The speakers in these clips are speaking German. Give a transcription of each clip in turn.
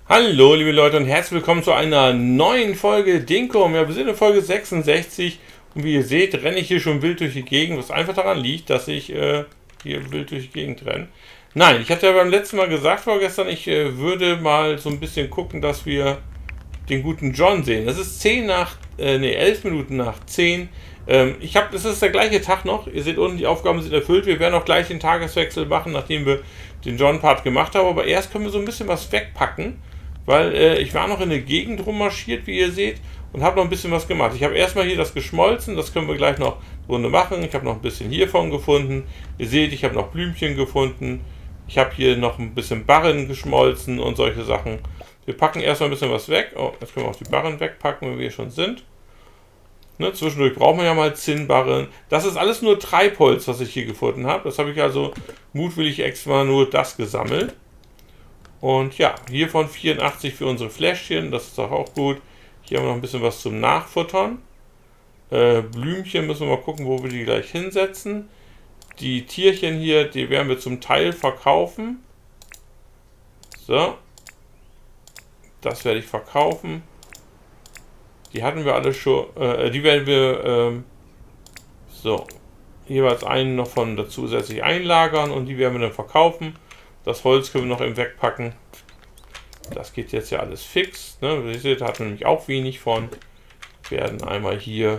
Hallo liebe Leute und herzlich willkommen zu einer neuen Folge Dinkum. Ja, wir sind in Folge 66 und wie ihr seht, renne ich hier schon wild durch die Gegend, was einfach daran liegt, dass ich hier wild durch die Gegend renne. Nein, ich hatte ja beim letzten Mal gesagt, vorgestern, ich würde mal so ein bisschen gucken, dass wir den guten John sehen. Es ist 11 Minuten nach 10. Es ist der gleiche Tag noch. Ihr seht unten, die Aufgaben sind erfüllt. Wir werden auch gleich den Tageswechsel machen, nachdem wir den John-Part gemacht haben. Aber erst können wir so ein bisschen was wegpacken, weil ich war noch in der Gegend rummarschiert, wie ihr seht, und habe noch ein bisschen was gemacht. Ich habe erstmal hier das geschmolzen, das können wir gleich noch eine Runde machen. Ich habe noch ein bisschen hiervon gefunden. Ihr seht, ich habe noch Blümchen gefunden. Ich habe hier noch ein bisschen Barren geschmolzen und solche Sachen. Wir packen erstmal ein bisschen was weg. Oh, jetzt können wir auch die Barren wegpacken, wenn wir hier schon sind. Ne, zwischendurch brauchen wir ja mal Zinnbarren. Das ist alles nur Treibholz, was ich hier gefunden habe. Das habe ich also mutwillig extra nur das gesammelt. Und ja, hiervon 84 für unsere Fläschchen. Das ist doch auch gut. Hier haben wir noch ein bisschen was zum Nachfuttern. Blümchen müssen wir mal gucken, wo wir die gleich hinsetzen. Die Tierchen hier, die werden wir zum Teil verkaufen. So. Das werde ich verkaufen. Die hatten wir alle schon. Die werden wir so jeweils einen noch von zusätzlich einlagern und die werden wir dann verkaufen. Das Holz können wir noch eben wegpacken. Das geht jetzt ja alles fix. Ne? Wie ihr seht, da hatten wir nämlich auch wenig von. Wir werden einmal hier.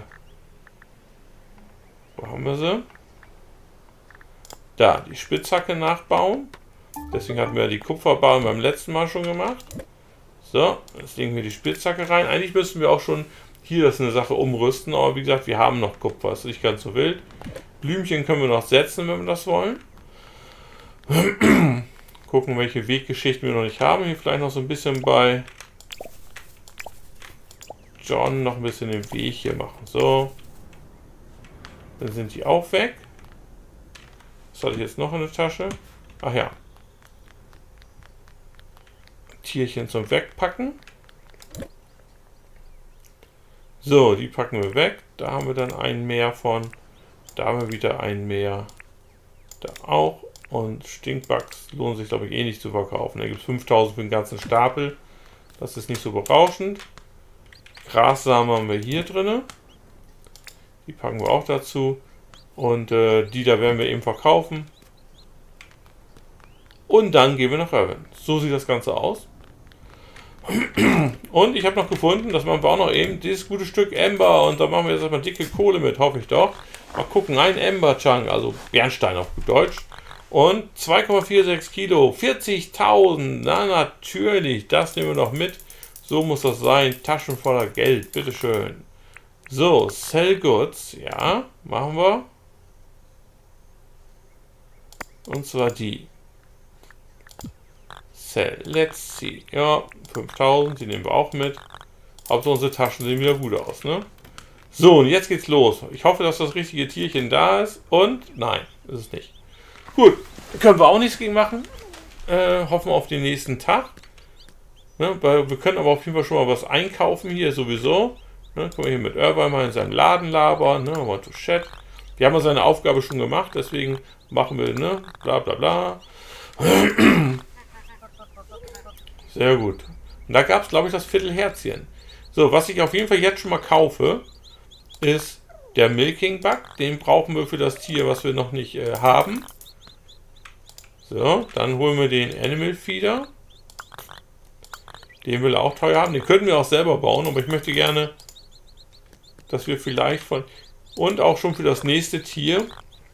Wo haben wir sie? Da, die Spitzhacke nachbauen. Deswegen hatten wir die Kupferbarren beim letzten Mal schon gemacht. So, jetzt legen wir die Spitzhacke rein. Eigentlich müssten wir auch schon hier das eine Sache umrüsten, aber wie gesagt, wir haben noch Kupfer, ist nicht ganz so wild. Blümchen können wir noch setzen, wenn wir das wollen. Gucken, welche Weggeschichten wir noch nicht haben. Hier vielleicht noch so ein bisschen bei John noch ein bisschen den Weg hier machen. So, dann sind die auch weg. Was hatte ich jetzt noch in der Tasche? Ach ja. Tierchen zum Wegpacken. So, die packen wir weg. Da haben wir dann einen mehr von. Da haben wir wieder einen mehr. Da auch. Und Stinkbugs lohnt sich, glaube ich, eh nicht zu verkaufen. Da gibt es 5000 für den ganzen Stapel. Das ist nicht so berauschend. Grassamen haben wir hier drin. Die packen wir auch dazu. Und die da werden wir eben verkaufen. Und dann gehen wir nach Irvine. So sieht das Ganze aus. Und ich habe noch gefunden, das machen wir auch noch eben, dieses gute Stück Ember. Und da machen wir jetzt erstmal dicke Kohle mit, hoffe ich doch. Mal gucken, ein Ember Chunk, also Bernstein auf gut Deutsch. Und 2,46 Kilo, 40.000. Na natürlich, das nehmen wir noch mit. So muss das sein, Taschen voller Geld, bitteschön. So, Sell Goods, ja, machen wir. Und zwar die. Let's see. Ja, 5000, die nehmen wir auch mit. Hauptsache unsere Taschen sehen wieder gut aus, ne? So, und jetzt geht's los. Ich hoffe, dass das richtige Tierchen da ist. Und nein, ist es nicht. Gut, können wir auch nichts gegen machen. Hoffen wir auf den nächsten Tag. Ne, weil wir können aber auf jeden Fall schon mal was einkaufen hier sowieso. Ne, können wir hier mit Irvine mal in seinem Laden labern. Ne, mal to chat. Wir haben ja seine Aufgabe schon gemacht, deswegen machen wir, ne, bla bla bla. Sehr gut. Und da gab es, glaube ich, das Viertelherzchen. So, was ich auf jeden Fall jetzt schon mal kaufe, ist der Milking Bug. Den brauchen wir für das Tier, was wir noch nicht haben. So, dann holen wir den Animal Feeder. Den will er auch teuer haben. Den könnten wir auch selber bauen, aber ich möchte gerne, dass wir vielleicht von... Und auch schon für das nächste Tier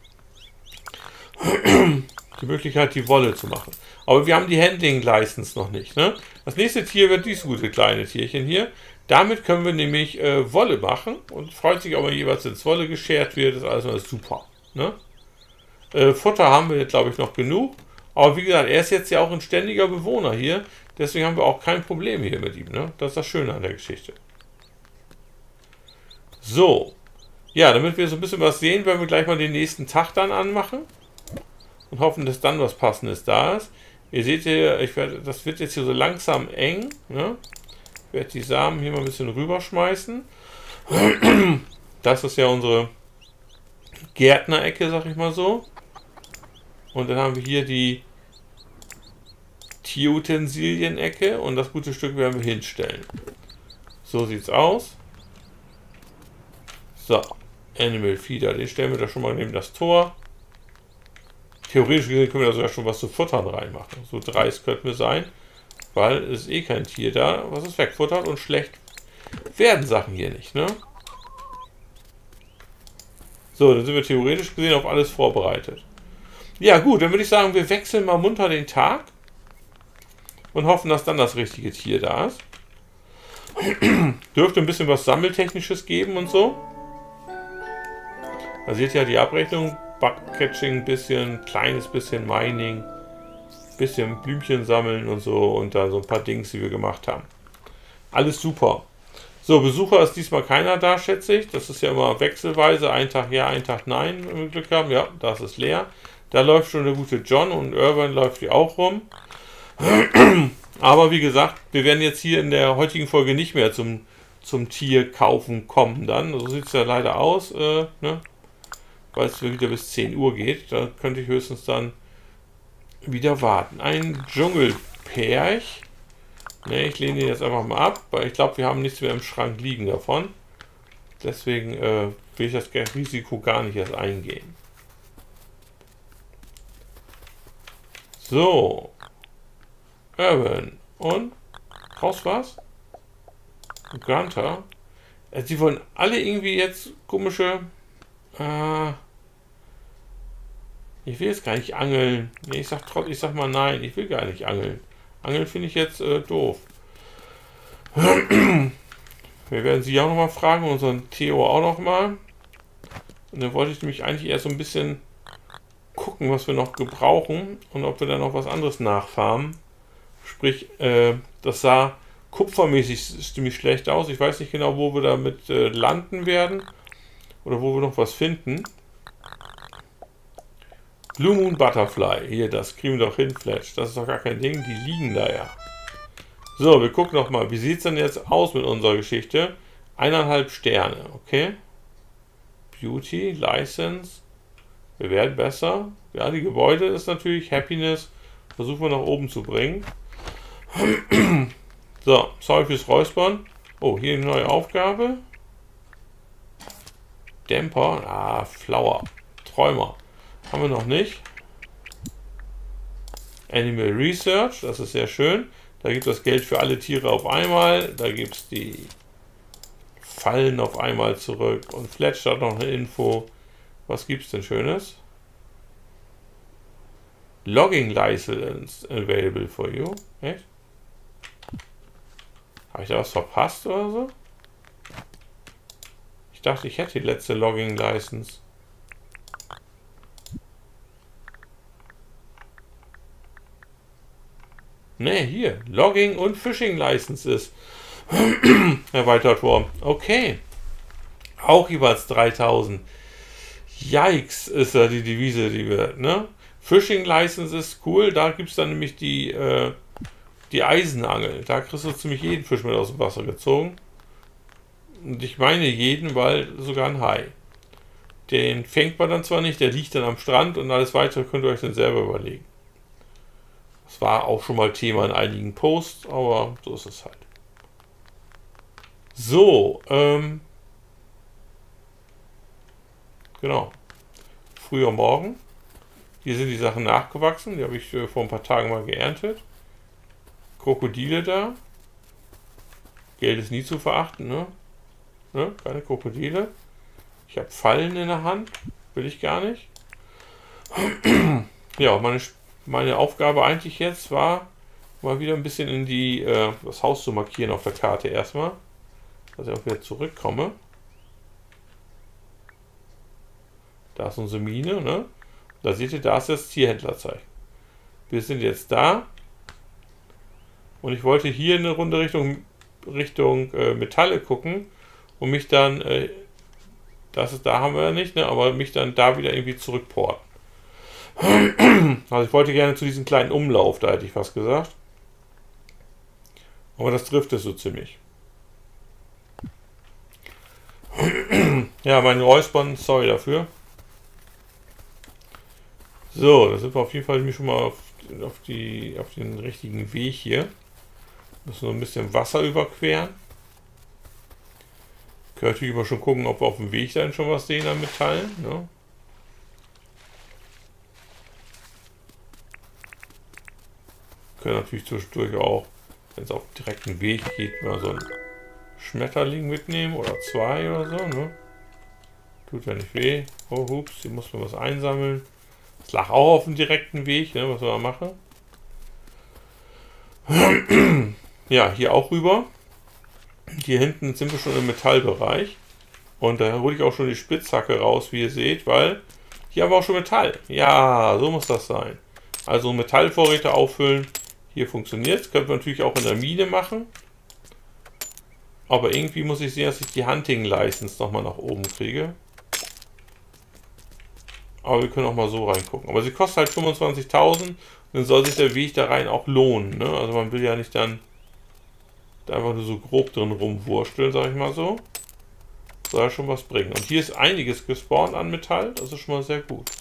die Möglichkeit, die Wolle zu machen. Aber wir haben die Handling-License noch nicht. Ne? Das nächste Tier wird dieses gute kleine Tierchen hier. Damit können wir nämlich Wolle machen. Und freut sich auch mal jeweils, ins Wolle geschert wird. Das ist alles super. Ne? Futter haben wir, glaube ich, noch genug. Aber wie gesagt, er ist jetzt ja auch ein ständiger Bewohner hier. Deswegen haben wir auch kein Problem hier mit ihm. Ne? Das ist das Schöne an der Geschichte. So. Ja, damit wir so ein bisschen was sehen, werden wir gleich mal den nächsten Tag dann anmachen. Und hoffen, dass dann was Passendes da ist. Ihr seht hier, das wird jetzt hier so langsam eng. Ne? Ich werde die Samen hier mal ein bisschen rüberschmeißen. Das ist ja unsere Gärtnerecke, sag ich mal so. Und dann haben wir hier die Tierutensilien-Ecke und das gute Stück werden wir hinstellen. So sieht's aus. So, Animal Feeder, den stellen wir da schon mal neben das Tor. Theoretisch gesehen können wir da sogar schon was zu futtern reinmachen. So dreist könnten wir sein, weil es ist eh kein Tier da, was es wegfuttert und schlecht werden Sachen hier nicht, ne? So, dann sind wir theoretisch gesehen auf alles vorbereitet. Ja gut, dann würde ich sagen, wir wechseln mal munter den Tag und hoffen, dass dann das richtige Tier da ist. Dürfte ein bisschen was Sammeltechnisches geben und so. Da seht ihr ja die Abrechnung. Bugcatching, kleines bisschen Mining, bisschen Blümchen sammeln und so und dann so ein paar Dings, die wir gemacht haben. Alles super. So, Besucher ist diesmal keiner da, schätze ich. Das ist ja immer wechselweise. Ein Tag ja, ein Tag nein, wenn wir Glück haben. Ja, das ist leer. Da läuft schon der gute John und Irvine läuft hier auch rum. Aber wie gesagt, wir werden jetzt hier in der heutigen Folge nicht mehr zum Tier kaufen kommen dann. So sieht es ja leider aus, ne? Weil es wieder bis 10 Uhr geht. Da könnte ich höchstens dann wieder warten. Ein Dschungelperch. Ne, ich lehne ihn jetzt einfach mal ab, weil ich glaube, wir haben nichts mehr im Schrank liegen davon. Deswegen will ich das Risiko gar nicht erst eingehen. So. Urban. Und? Raus was? Gunter. Also die wollen alle irgendwie jetzt komische... ich will jetzt gar nicht angeln. Nee, ich sag mal nein, ich will gar nicht angeln. Angeln finde ich jetzt doof. Wir werden sie auch noch mal fragen, unseren Theo auch noch mal. Und dann wollte ich nämlich eigentlich eher so ein bisschen gucken, was wir noch gebrauchen und ob wir dann noch was anderes nachfarmen. Sprich, das sah kupfermäßig ziemlich schlecht aus. Ich weiß nicht genau, wo wir damit landen werden oder wo wir noch was finden. Blue Moon Butterfly, hier, das kriegen wir doch hin, Fletch. Das ist doch gar kein Ding, die liegen da ja. So, wir gucken noch mal, wie sieht es denn jetzt aus mit unserer Geschichte? 1,5 Sterne, okay. Beauty, License, wir werden besser. Ja, die Gebäude ist natürlich Happiness, versuchen wir nach oben zu bringen. So, sorry fürs Räuspern. Oh, hier eine neue Aufgabe. Dämper, Flower, Träumer. Haben wir noch nicht. Animal Research, das ist sehr schön. Da gibt es das Geld für alle Tiere auf einmal. Da gibt es die Fallen auf einmal zurück. Und Fletch hat noch eine Info. Was gibt es denn Schönes? Logging License available for you. Echt? Habe ich da was verpasst oder so? Ich dachte, ich hätte die letzte Logging License. Ne, hier. Logging und Fishing Licenses. Erweitert worden. Okay. Auch jeweils 3000. Yikes, ist ja die Devise, die wir, ne? Fishing License ist cool. Da gibt es dann nämlich die Eisenangel. Da kriegst du ziemlich jeden Fisch mit aus dem Wasser gezogen. Und ich meine jeden, weil sogar ein Hai. Den fängt man dann zwar nicht, der liegt dann am Strand und alles weitere könnt ihr euch dann selber überlegen. Das war auch schon mal Thema in einigen Posts, aber so ist es halt. So, genau. Früher Morgen. Hier sind die Sachen nachgewachsen, die habe ich vor ein paar Tagen mal geerntet. Krokodile da. Geld ist nie zu verachten, ne? Keine Krokodile. Ich habe Fallen in der Hand. Will ich gar nicht. Ja, meine Aufgabe eigentlich jetzt war, mal wieder ein bisschen in das Haus zu markieren auf der Karte erstmal. Dass ich auch wieder zurückkomme. Da ist unsere Mine, ne? Da seht ihr, da ist das Tierhändlerzeichen. Wir sind jetzt da. Und ich wollte hier eine Runde Richtung Metalle gucken. Und mich dann, da haben wir ja nicht, ne? Aber mich dann da wieder irgendwie zurückporten. Also ich wollte gerne zu diesem kleinen Umlauf, da hätte ich was gesagt. Aber das trifft es so ziemlich. Ja, mein Räuspern, sorry dafür. So, da sind wir auf jeden Fall schon mal den richtigen Weg hier. Müssen noch ein bisschen Wasser überqueren. Können natürlich immer schon gucken, ob wir auf dem Weg dann schon was sehen an Metallen. Ne? Können natürlich zwischendurch auch, wenn es auf dem direkten Weg geht, mal so einen Schmetterling mitnehmen oder 2 oder so. Ne? Tut ja nicht weh. Oh, hups, hier muss man was einsammeln. Das lag auch auf dem direkten Weg, ne, was wir da machen. Ja, hier auch rüber. Hier hinten sind wir schon im Metallbereich. Und da hole ich auch schon die Spitzhacke raus, wie ihr seht, weil hier haben wir auch schon Metall. Ja, so muss das sein. Also Metallvorräte auffüllen. Hier funktioniert es. Können wir natürlich auch in der Mine machen. Aber irgendwie muss ich sehen, dass ich die Hunting License nochmal nach oben kriege. Aber wir können auch mal so reingucken. Aber sie kostet halt 25.000 und dann soll sich der Weg da rein auch lohnen. Ne? Also man will ja nicht dann da einfach nur so grob drin rumwursteln, sag ich mal so. Soll ja schon was bringen. Und hier ist einiges gespawnt an Metall. Das ist schon mal sehr gut.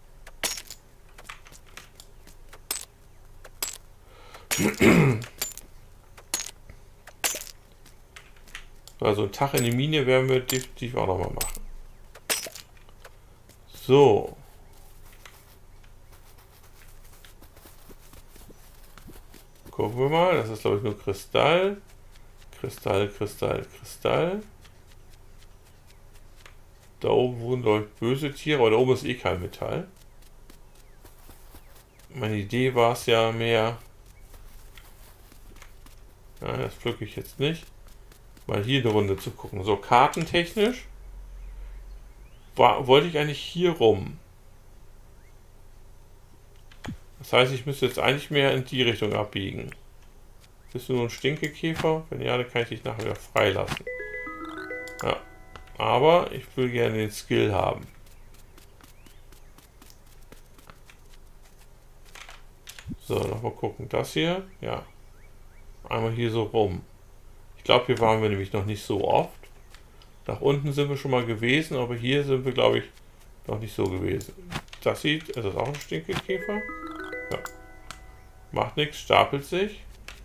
Also einen Tag in die Mine werden wir definitiv auch nochmal machen. So. Gucken wir mal. Das ist, glaube ich, nur Kristall. Kristall, Kristall, Kristall. Da oben wohnen, glaube ich, böse Tiere. Aber da oben ist eh kein Metall. Meine Idee war es ja mehr... Ja, das pflücke ich jetzt nicht. Mal hier eine Runde zu gucken. So, kartentechnisch wollte ich eigentlich hier rum. Das heißt, ich müsste jetzt eigentlich mehr in die Richtung abbiegen. Bist du nur ein Stinkekäfer? Wenn ja, dann kann ich dich nachher wieder freilassen. Ja, aber ich will gerne den Skill haben. So, nochmal gucken. Das hier, ja. Einmal hier so rum. Ich glaube, hier waren wir nämlich noch nicht so oft. Nach unten sind wir schon mal gewesen, aber hier sind wir, glaube ich, noch nicht so gewesen. Das sieht, ist das auch ein Stinkekäfer? Ja. Macht nichts, stapelt sich.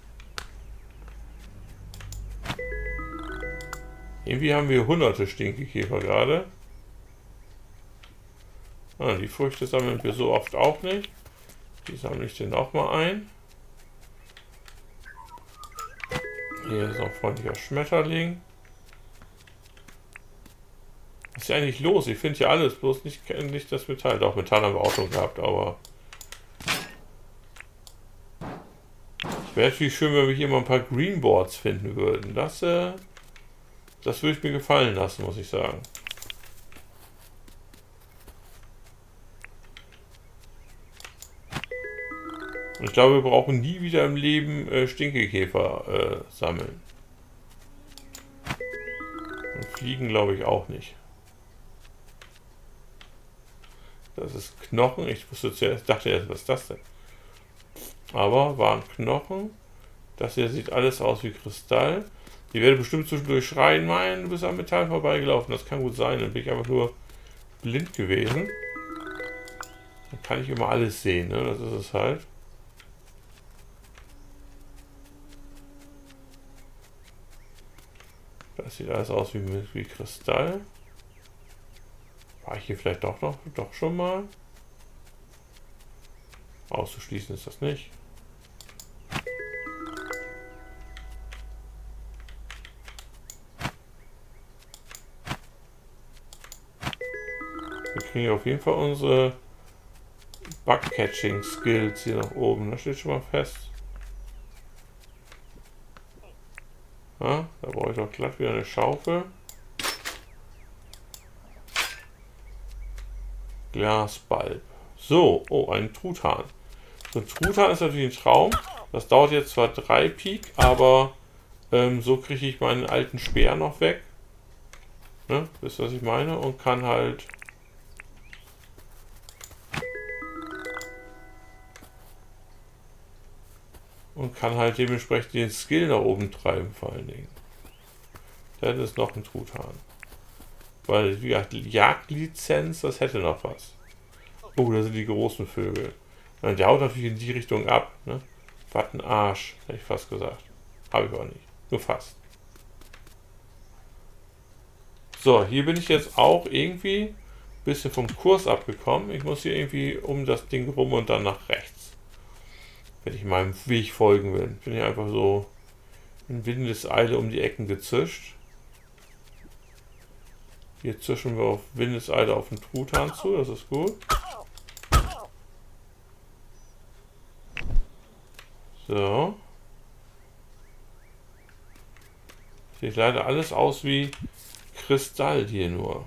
Irgendwie haben wir hunderte Stinkekäfer gerade. Ah, die Früchte sammeln wir so oft auch nicht. Die sammle ich dann auch mal ein. Hier ist noch ein freundlicher Schmetterling. Was ist ja eigentlich los? Ich finde hier alles, bloß nicht das Metall. Doch, Metall haben wir auch schon gehabt, aber... Es wäre natürlich schön, wenn wir hier mal ein paar Greenboards finden würden. Das würde ich mir gefallen lassen, muss ich sagen. Und ich glaube, wir brauchen nie wieder im Leben Stinkekäfer sammeln. Und fliegen glaube ich auch nicht. Das ist Knochen. Ich wusste zuerst, dachte erst, was ist das denn? Aber waren Knochen. Das hier sieht alles aus wie Kristall. Die werde bestimmt zwischendurch schreien, mein, du bist am Metall vorbeigelaufen. Das kann gut sein. Dann bin ich einfach nur blind gewesen. Dann kann ich immer alles sehen, ne? Das ist es halt. Das sieht alles aus wie Kristall. War ich hier vielleicht doch schon mal? Auszuschließen ist das nicht. Wir kriegen auf jeden Fall unsere Bug-Catching-Skills hier nach oben. Das steht schon mal fest. Ja, da brauche ich doch glatt wieder eine Schaufel. Glasbalb. So, oh, ein Truthahn. So ein Truthahn ist natürlich ein Traum. Das dauert jetzt zwar 3 Pik, aber so kriege ich meinen alten Speer noch weg. Ne? Wisst ihr, was ich meine? Und kann halt... Und kann halt dementsprechend den Skill nach oben treiben, vor allen Dingen. Das ist noch ein Truthahn. Weil, wie gesagt, Jagdlizenz, das hätte noch was. Oh, da sind die großen Vögel. Der haut natürlich in die Richtung ab. Ne? Was ein Arsch, hätte ich fast gesagt. Habe ich auch nicht. Nur fast. So, hier bin ich jetzt auch irgendwie ein bisschen vom Kurs abgekommen. Ich muss hier irgendwie um das Ding rum und dann nach rechts. Wenn ich meinem Weg folgen will. Bin ich einfach so in Windeseile um die Ecken gezischt. Hier zischen wir auf Windeseile auf den Truthahn zu, das ist gut. So. Sieht leider alles aus wie Kristall hier nur.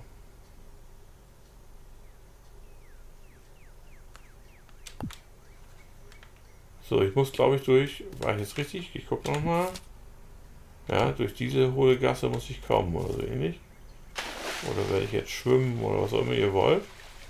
So, ich muss glaube ich durch, war ich jetzt richtig? Ich gucke nochmal. Ja, durch diese hohle Gasse muss ich kommen oder so ähnlich. Oder werde ich jetzt schwimmen oder was auch immer ihr wollt.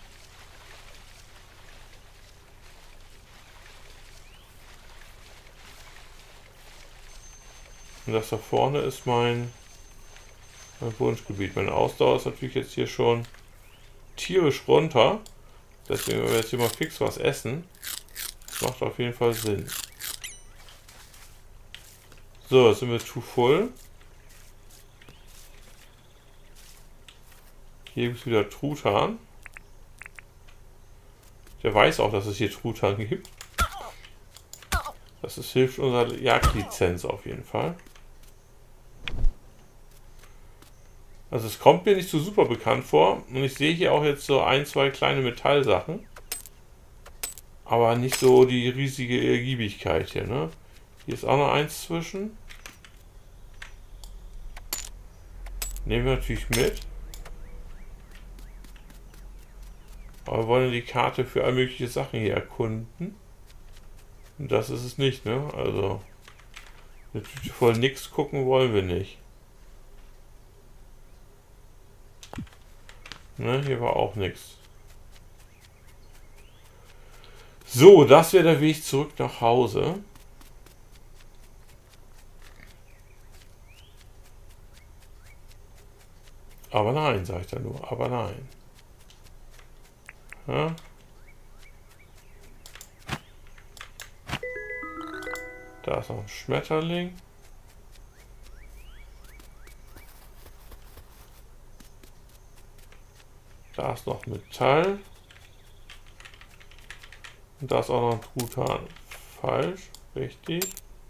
Und das da vorne ist mein Wunschgebiet. Meine Ausdauer ist natürlich jetzt hier schon tierisch runter. Deswegen werden wir jetzt hier mal fix was essen. Das macht auf jeden Fall Sinn. So, jetzt sind wir to full. Hier gibt es wieder Truthahn. Der weiß auch, dass es hier Truthahn gibt. Das hilft unserer Jagdlizenz auf jeden Fall. Also es kommt mir nicht so super bekannt vor. Und ich sehe hier auch jetzt so ein, zwei kleine Metallsachen. Aber nicht so die riesige Ergiebigkeit hier, ne? Hier ist auch noch eins zwischen. Nehmen wir natürlich mit. Aber wir wollen die Karte für all mögliche Sachen hier erkunden. Und das ist es nicht, ne? Also eine Tüte voll nix gucken wollen wir nicht. Ne, hier war auch nichts. So, das wäre der Weg zurück nach Hause. Aber nein, sage ich dann nur. Aber nein. Ja? Da ist noch ein Schmetterling. Da ist noch Metall. Und da ist auch noch ein Truthahn. Falsch, richtig.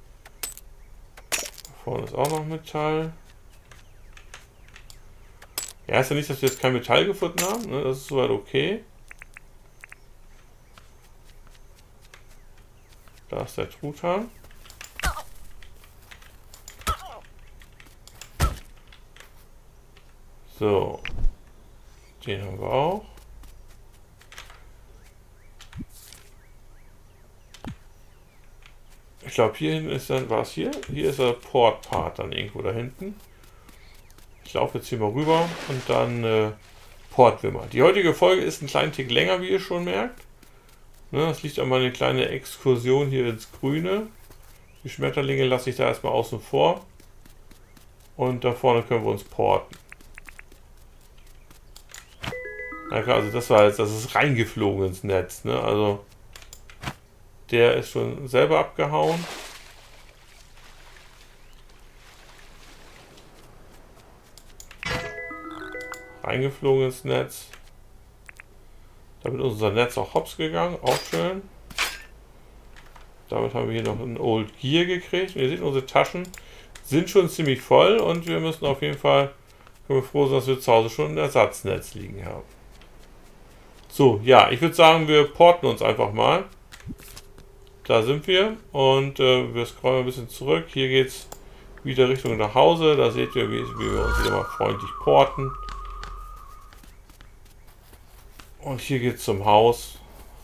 Da vorne ist auch noch Metall. Ja, ist ja nicht, dass wir jetzt kein Metall gefunden haben. Ne? Das ist soweit okay. Da ist der Truthahn. So. Den haben wir auch. Ich glaube, hier hinten ist dann, war es hier? Hier ist der Port-Part dann irgendwo da hinten. Ich laufe jetzt hier mal rüber und dann porten wir mal. Die heutige Folge ist ein kleinen Tick länger, wie ihr schon merkt. Ne, das liegt an meiner kleine Exkursion hier ins Grüne. Die Schmetterlinge lasse ich da erstmal außen vor. Und da vorne können wir uns porten. Na klar, also das war jetzt, das ist reingeflogen ins Netz. Ne? Also der ist schon selber abgehauen. Reingeflogen ins Netz. Damit ist unser Netz auch hops gegangen. Auch schön. Damit haben wir hier noch ein Old Gear gekriegt. Und ihr seht, unsere Taschen sind schon ziemlich voll. Und wir müssen auf jeden Fall, können wir froh sein, dass wir zu Hause schon ein Ersatznetz liegen haben. So, ja, ich würde sagen, wir porten uns einfach mal. Da sind wir. Und wir scrollen ein bisschen zurück. Hier geht es wieder Richtung nach Hause. Da seht ihr, wie wir uns wieder mal freundlich porten. Und hier geht es zum Haus.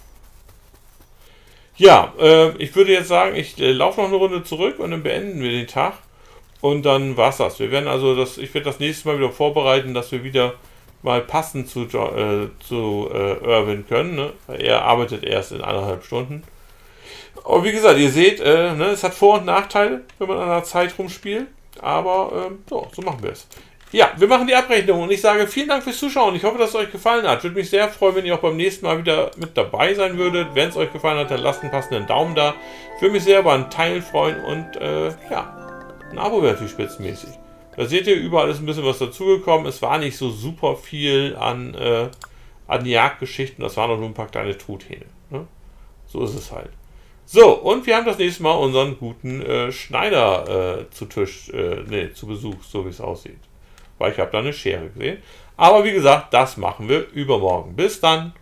Ja, ich würde jetzt sagen, ich laufe noch eine Runde zurück und dann beenden wir den Tag. Und dann war's das. Wir werden also ich werde das nächste Mal wieder vorbereiten, dass wir wieder mal passend zu Irwin können. Ne? Er arbeitet erst in 1,5 Stunden. Aber wie gesagt, ihr seht, ne, es hat Vor- und Nachteile, wenn man an der Zeit rumspielt. Aber so machen wir es. Ja, wir machen die Abrechnung und ich sage vielen Dank fürs Zuschauen. Ich hoffe, dass es euch gefallen hat. Würde mich sehr freuen, wenn ihr auch beim nächsten Mal wieder mit dabei sein würdet. Wenn es euch gefallen hat, dann lasst einen passenden Daumen da. Ich würde mich sehr über einen Teil freuen und ja, ein Abo wäre natürlich spitzenmäßig. Da seht ihr, überall ist ein bisschen was dazugekommen. Es war nicht so super viel an Jagdgeschichten. Das waren noch nur ein paar kleine Truthähne. Ne? So ist es halt. So, und wir haben das nächste Mal unseren guten Schneider zu Besuch, so wie es aussieht. Weil ich habe da eine Schere gesehen. Aber wie gesagt, das machen wir übermorgen. Bis dann.